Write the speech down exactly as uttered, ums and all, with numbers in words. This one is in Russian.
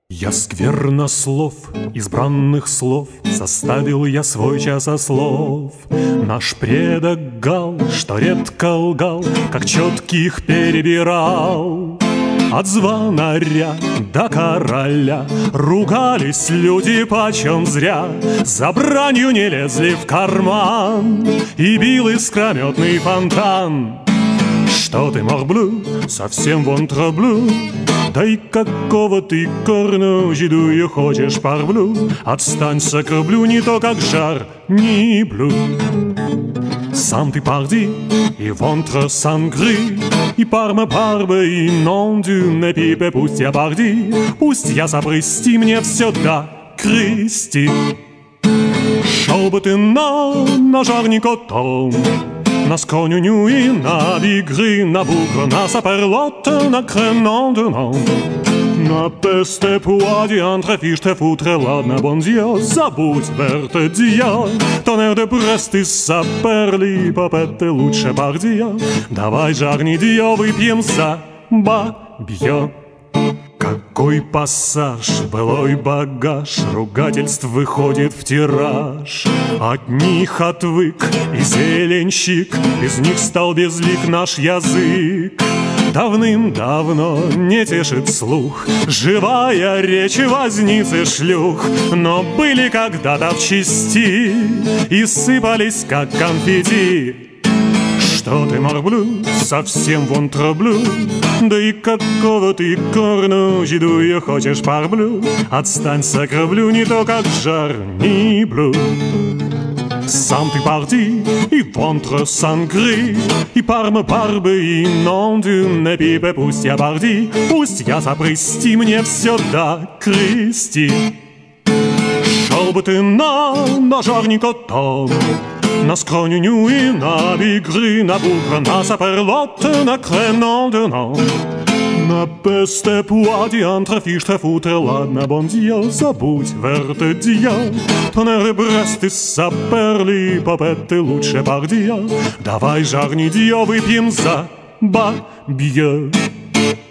Я сквернослов, избранных слов, составил я свой часослов. Наш предок Гал, что редко лгал, как четких перебирал. От звонаря до короля ругались люди почем зря. За бранью не лезли в карман, и бил искрометный фонтан. Что ты, морблю, совсем вон траблю? Да и какого ты корнужидую хочешь парблю? Отстань, сокрублю, не то как жар, не блю. Сам ты парди, и вонтре сангри, и парма барбе, и нон дю не пипе. Пусть я парди, пусть я запрести, мне все да крести. Шел бы ты на, на жарникотом, на скроню и на бигры, на бугр, на саперлот, на кренон de nom. На песте пуади, антрафиште футре, ладно, бон дьё, забудь, верте дья. Тонер де Брест и саперли, попете лучше пардия. Давай, жарни дьё, выпьем за бабьё. Какой пассаж, былой багаж, ругательств выходит в тираж. От них отвык и зеленщик, без них стал безлик наш язык. Давным-давно не тешит слух живая речь возниц и шлюх. Но были когда-то в чести и сыпались, как конфетти. Что ты, морблю, совсем вон траблю? Да и какого ты корнужидую хочешь парблю? Отстань, сокрублю, не то как жар, не блю. Сам ты парди, и вонтре сангри, и парма барбе, и нон дю не пипе. Пусть я парди, пусть я запрести, мне все да крести. Шел бы ты на, на жарникотом, на скроню и на бигры, на бугр, на саперлот, на кренон de nom. На песте пуади, антрафиште футре, ладно, бон дьё, забудь, верте дья. Тонер де Брест и саперли, попете лучше пардия. Давай, жарни дьё, выпьем за бабьё.